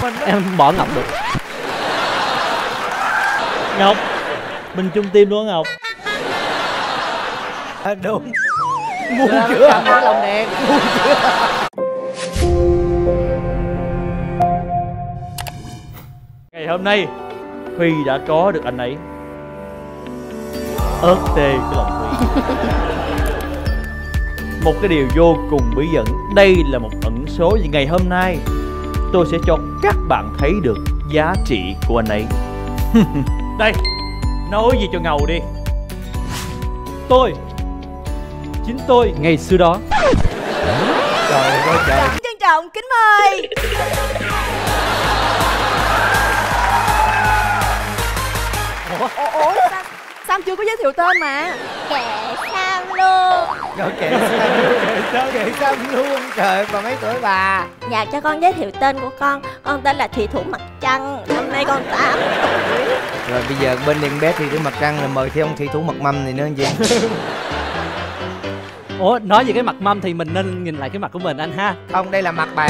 mình đó. Em bỏ Ngọc được. Ngọc, mình chung team luôn Ngọc. Đúng. Ngu chưa? Lòng đèn. Ngu chưa? Ngày hôm nay Huy đã có được anh ấy. Ớt tê cái lòng Huy. Một cái điều vô cùng bí ẩn. Đây là một ẩn số. Vì ngày hôm nay tôi sẽ cho các bạn thấy được giá trị của anh ấy. Đây, nói gì cho ngầu đi. Chính tôi ngày xưa đó. Trời ơi trời. Trân trọng kính mời. Ủa sao chưa có giới thiệu tên mà? Kệ sao luôn. Trời kệ sao luôn. Trời bà mấy tuổi bà? Dạ cho con giới thiệu tên của con. Con tên là Thủy Thủ Mặt Trăng. Năm nay con 8 tuổi. Rồi bây giờ bên em bé Thủy Thủ Mặt Trăng là mời thêm ông Thủy Thủ Mặt Mâm này nữa anh chị. Ủa, nói về cái mặt mâm thì mình nên nhìn lại cái mặt của mình anh ha. Không, đây là mặt bàn.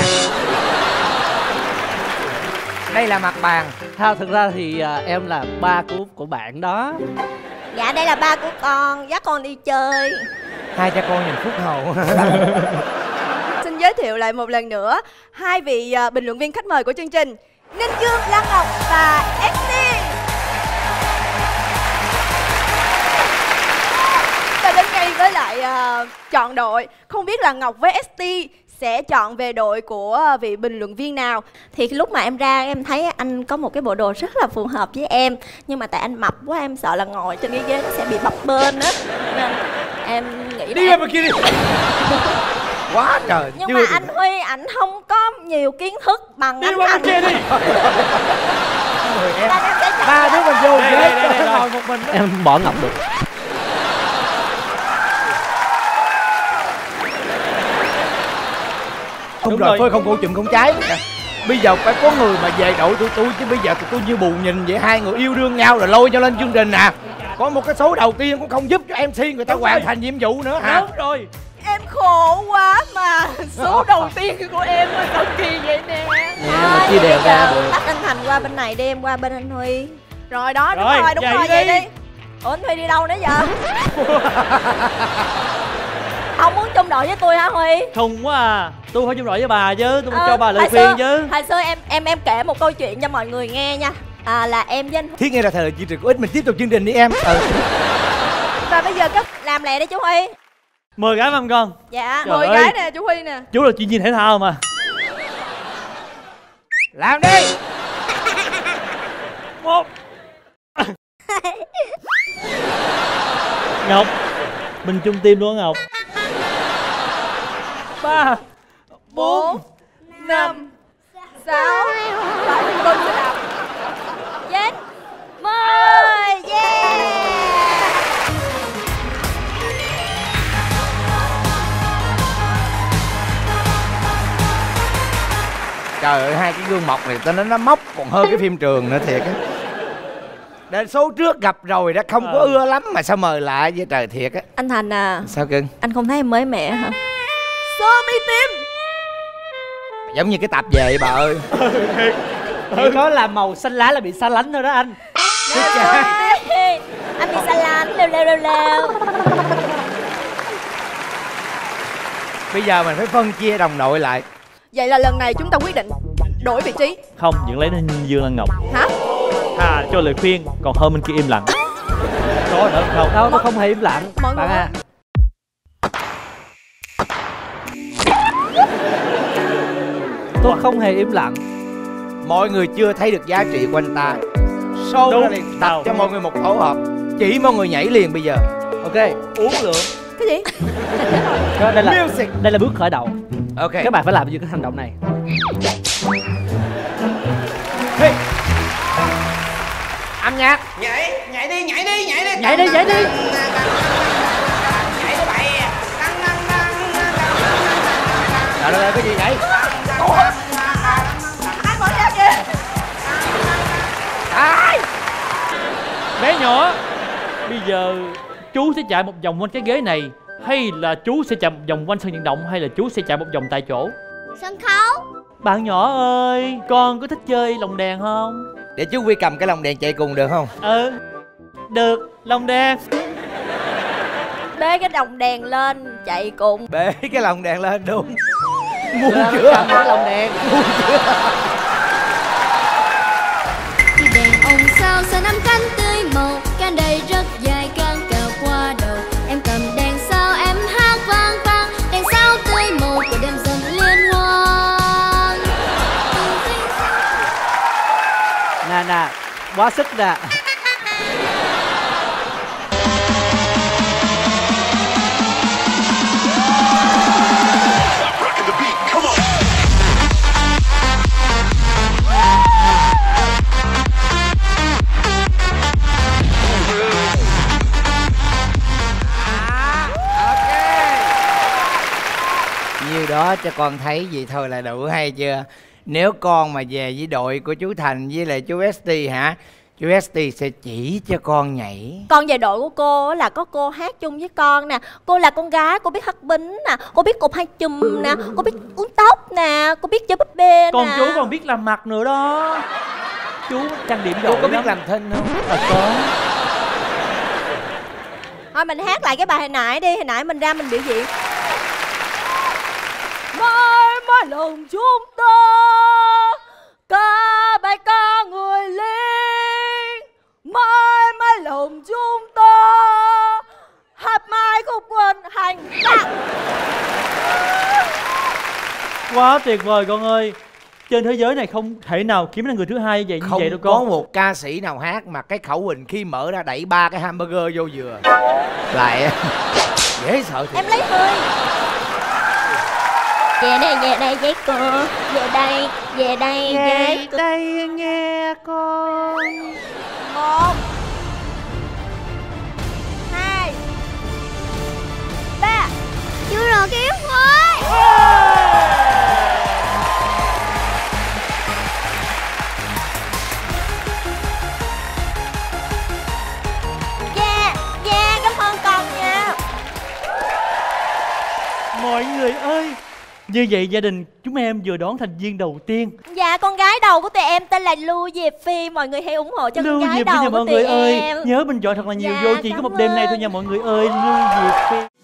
Đây là mặt bàn. Thực ra thì em là ba của bạn đó. Dạ đây là ba của con. Dắt con đi chơi. Hai cha con nhìn phúc hậu. Xin giới thiệu lại một lần nữa hai vị bình luận viên khách mời của chương trình, Ninh Dương, Lan Ngọc và ST. Và đến ngay với lại chọn đội. Không biết là Ngọc với ST sẽ chọn về đội của vị bình luận viên nào? Thì lúc mà em ra em thấy anh có một cái bộ đồ rất là phù hợp với em. Nhưng mà tại anh mập quá em sợ là ngồi trên cái ghế nó sẽ bị bập bênh á. Nên em nghĩ đi ra bên kia đi. Quá trời. Nhưng mà anh Huy ảnh không có nhiều kiến thức bằng đi anh. Đi qua bên kia đi. Em sẽ chọn ba đứa mình vô ghế ngồi một mình. Em bỏ Ngọc được. Không rồi, thôi không cổ chùm không trái. Bây giờ phải có người mà về đội tụi tôi, chứ bây giờ tụi tôi như bù nhìn vậy. Hai người yêu đương nhau rồi lôi cho lên chương trình nè. Có một cái số đầu tiên cũng không giúp cho MC người ta hoàn thành nhiệm vụ nữa hả? Đúng rồi. Em khổ quá mà. Số đầu tiên của em là sao kỳ vậy nè. Mà chia đều ra được. Tắt anh Thành qua bên này đi, em qua bên anh Huy. Rồi đó, đúng rồi, vậy đi. Ủa anh Huy đi đâu nữa vậy? Không muốn chung đội với tôi hả Huy? Khùng quá à. Tôi phải chung đội với bà chứ. Tôi phải cho bà lời khuyên chứ. Hồi xưa em kể một câu chuyện cho mọi người nghe nha. Là em với anh Thiết nghe là thời chương trình có ích, mình tiếp tục chương trình đi em. Và bây giờ cất làm lẹ đi chú Huy. 10 gái mâm con. Dạ. 10 gái nè chú Huy nè. Chú là chuyên viên thể thao mà. Làm đi. 1. Ngọc, mình chung team luôn Ngọc. 3 4 5 6 7 con sẽ làm 9 10. Yeah. Trời ơi, hai cái gương mộc này tao nói nó móc còn hơn cái phim trường nữa thiệt á. Đến số trước gặp rồi đã không có ưa lắm mà sao mời lại với trời thiệt á. Anh Thành à. Sao cưng? Anh không thấy em mới mẻ hả? sơ mi tím. Giống như cái tạp về vậy bà ơi. Chỉ có là màu xanh lá là bị xa lánh thôi đó anh. Anh bị xa lánh. Leo. Bây giờ mình phải phân chia đồng đội lại. Vậy là lần này chúng ta quyết định đổi vị trí. Không, vẫn lấy Ninh Dương Lan Ngọc. Hả? Cho lời khuyên, còn hơn bên kia im lặng. Có nữa không? Đâu, tôi không hề im lặng. Mọi bạn người à. Tôi không hề im lặng. Mọi người chưa thấy được giá trị của anh ta. Show ra liền, đặt cho mọi người một tổ hợp. Chỉ mọi người nhảy liền bây giờ. Ok. Uống lượng. Cái gì? Đây là bước khởi đầu. Ok. Các bạn phải làm những cái hành động này. Hey. Âm nhạc. Nhảy đi. Nhảy đi. Nhảy đi bậy. Rồi, cái gì vậy? Ai mở ra kìa. Ai? Bé nhỏ, bây giờ chú sẽ chạy một vòng quanh cái ghế này, hay là chú sẽ chạy một vòng quanh sân vận động, hay là chú sẽ chạy một vòng tại chỗ? Sân khấu. Bạn nhỏ ơi, con có thích chơi lồng đèn không? Để chú Quy cầm cái lồng đèn chạy cùng được không? Ừ, được, lồng đèn. Bế cái đồng đèn lên chạy cùng. Bế cái lồng đèn lên đúng. Muốn Lên chưa? cầm cái lồng đèn. Đèn ông sao xa năm cánh tươi màu, cánh đầy rất dài căng cào qua đầu. Em cầm đèn sao em hát vang vang, đèn sao tươi màu của đêm dần liên hoan. Nè, quá sức nè. Nhiêu đó cho con thấy vậy thôi là đủ hay chưa? Nếu con mà về với đội của chú Thành với lại chú ST hả, chú ST sẽ chỉ cho con nhảy. Con về đội của cô là có cô hát chung với con nè. Cô là con gái, cô biết hất bính nè, cô biết cột hai chùm nè, cô biết uốn tóc nè, cô biết chơi búp bê Còn nè. chú còn biết làm mặt nữa đó. Chú trang điểm giỏi Chú có biết lắm. làm thinh không? Có. Thôi mình hát lại cái bài hồi nãy đi, hồi nãy mình ra mình biểu diễn. Mãi mãi lòng chúng ta ca bài ca người lính, mãi mãi lòng chúng ta hát mãi khúc quân hành động. Quá tuyệt vời con ơi. Trên thế giới này không thể nào kiếm ra người thứ hai như Không vậy đâu có con. một ca sĩ nào hát mà cái khẩu hình khi mở ra đẩy 3 cái hamburger vô dừa lại dễ sợ thiệt. Em lấy hơi. Về đây với cô, về đây với cô. Đây nghe con. 1 2 3. Chưa rồi kéo thôi. Yeah, cảm ơn con nha. Mọi người ơi, như vậy gia đình chúng em vừa đón thành viên đầu tiên. Dạ, con gái đầu của tụi em tên là Lưu Diệp Phi. Mọi người hãy ủng hộ cho con gái Diệp đầu Phi nha của mọi tụi người em. ơi. Nhớ bình chọn thật là nhiều Dạ, vô, chỉ có cảm một đêm nay thôi ơn. nha mọi người ơi. Lưu Diệp Phi.